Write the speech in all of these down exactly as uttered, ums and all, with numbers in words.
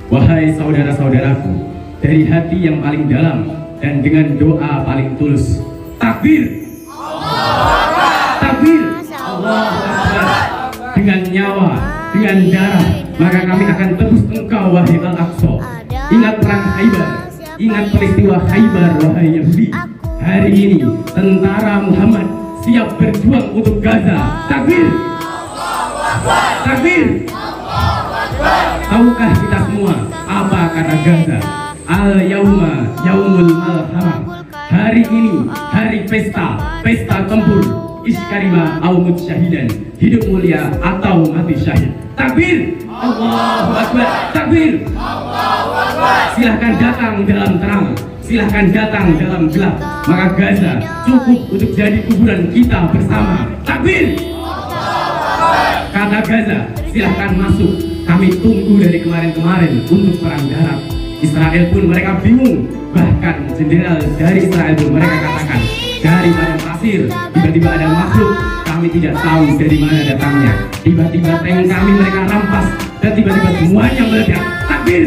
Wahai saudara-saudaraku, dari hati yang paling dalam dan dengan doa paling tulus, takbir, takbir, Allahu Akbar. Dengan nyawa, dengan darah, maka kami akan tebus engkau, wahai Al-Aqsa. Ingat perang Khaybar, ingat peristiwa Khaybar, wahai Yahudi. Hari ini tentara Muhammad siap berjuang untuk Gaza. Takbir, takbir. Tahukah kita semua apa kata Gaza? Al-Yauma Yaumul Malhamah. Hari ini hari pesta, pesta tempur. Iskarima aumut syahidan, hidup mulia atau mati syahid. Takbir, Allahu Akbar. Takbir, Allahu Akbar. Silahkan datang dalam terang, silahkan datang dalam gelap. Maka Gaza cukup untuk jadi kuburan kita bersama. Takbir, Allahu Akbar. Kata Gaza, silahkan masuk. Kami tunggu dari kemarin-kemarin untuk perang darat. Israel pun mereka bingung. Bahkan jenderal dari Israel pun mereka katakan, dari padang pasir tiba-tiba ada makhluk, kami tidak tahu dari mana datangnya. Tiba-tiba tank kami mereka rampas dan tiba-tiba semuanya meledak. Takbir,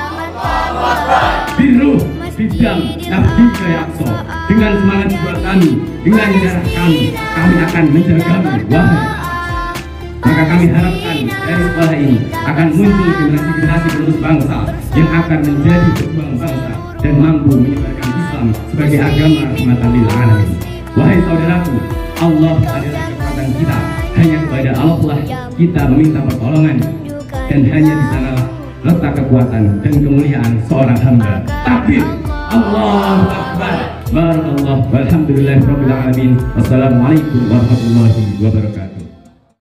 biruh, bidam, nafdi Aqsa. Dengan semangat jiwa kami, dengan darah kami, kami akan menjagamu, wahai. Maka kami harapkan dari sekolah ini akan muncul generasi-generasi penerus bangsa yang akan menjadi pejuang bangsa dan mampu menyebarkan Islam sebagai agama rahmatan lil alamin. Wahai saudaraku, Allah adalah kekuatan kita. Hanya kepada Allah lah kita meminta pertolongan, dan hanya di sana letak kekuatan dan kemuliaan seorang hamba. Takbir, Allahu Akbar. Barakallahu walhamdulillahirabbil alamin. Wassalamualaikum warahmatullahi wabarakatuh.